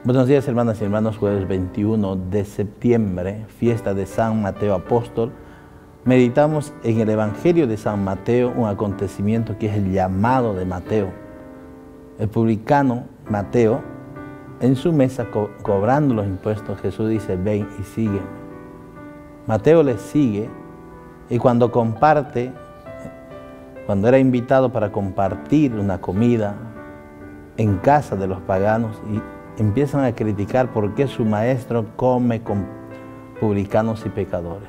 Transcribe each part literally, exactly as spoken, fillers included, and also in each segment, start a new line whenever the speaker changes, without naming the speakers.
Buenos días, hermanas y hermanos. Jueves veintiuno de septiembre, fiesta de San Mateo Apóstol. Meditamos en el Evangelio de San Mateo un acontecimiento que es el llamado de Mateo. El publicano Mateo, en su mesa co cobrando los impuestos, Jesús dice: ven y sígueme. Mateo le sigue, y cuando comparte, cuando era invitado para compartir una comida en casa de los paganos, y empiezan a criticar por qué su maestro come con publicanos y pecadores.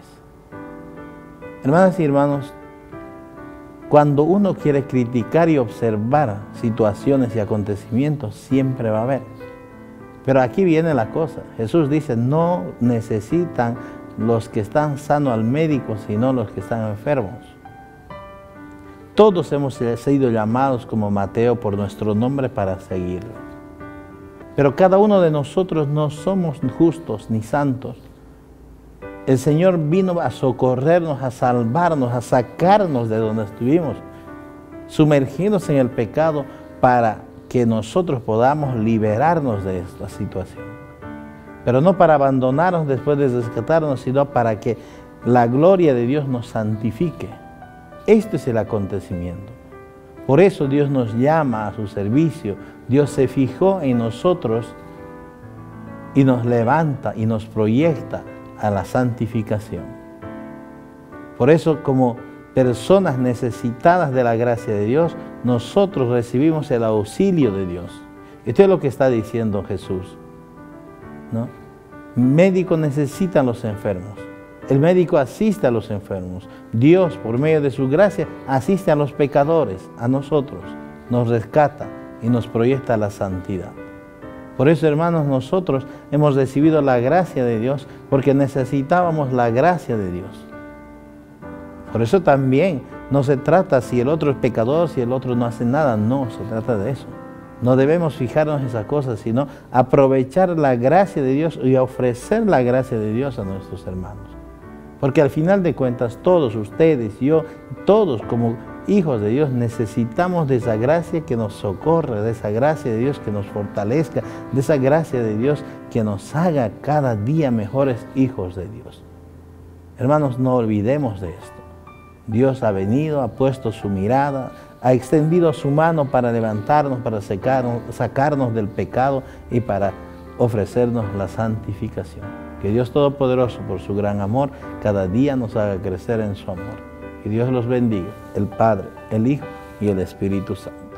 Hermanas y hermanos, cuando uno quiere criticar y observar situaciones y acontecimientos, siempre va a haber. Pero aquí viene la cosa. Jesús dice: no necesitan los que están sanos al médico, sino los que están enfermos. Todos hemos sido llamados como Mateo por nuestro nombre para seguirlo. Pero cada uno de nosotros no somos justos ni santos. El Señor vino a socorrernos, a salvarnos, a sacarnos de donde estuvimos, sumergirnos en el pecado para que nosotros podamos liberarnos de esta situación. Pero no para abandonarnos después de rescatarnos, sino para que la gloria de Dios nos santifique. Este es el acontecimiento. Por eso Dios nos llama a su servicio. Dios se fijó en nosotros y nos levanta y nos proyecta a la santificación. Por eso, como personas necesitadas de la gracia de Dios, nosotros recibimos el auxilio de Dios. Esto es lo que está diciendo Jesús, ¿no? Médicos necesitan los enfermos. El médico asiste a los enfermos. Dios, por medio de su gracia, asiste a los pecadores, a nosotros, nos rescata y nos proyecta a la santidad. Por eso, hermanos, nosotros hemos recibido la gracia de Dios porque necesitábamos la gracia de Dios. Por eso también no se trata si el otro es pecador, si el otro no hace nada. No se trata de eso. No debemos fijarnos en esas cosas, sino aprovechar la gracia de Dios y ofrecer la gracia de Dios a nuestros hermanos. Porque al final de cuentas, todos ustedes, yo, todos como hijos de Dios, necesitamos de esa gracia que nos socorre, de esa gracia de Dios que nos fortalezca, de esa gracia de Dios que nos haga cada día mejores hijos de Dios. Hermanos, no olvidemos de esto. Dios ha venido, ha puesto su mirada, ha extendido su mano para levantarnos, para sacarnos, sacarnos del pecado y para ofrecernos la santificación. Que Dios Todopoderoso, por su gran amor, cada día nos haga crecer en su amor. Que Dios los bendiga, el Padre, el Hijo y el Espíritu Santo.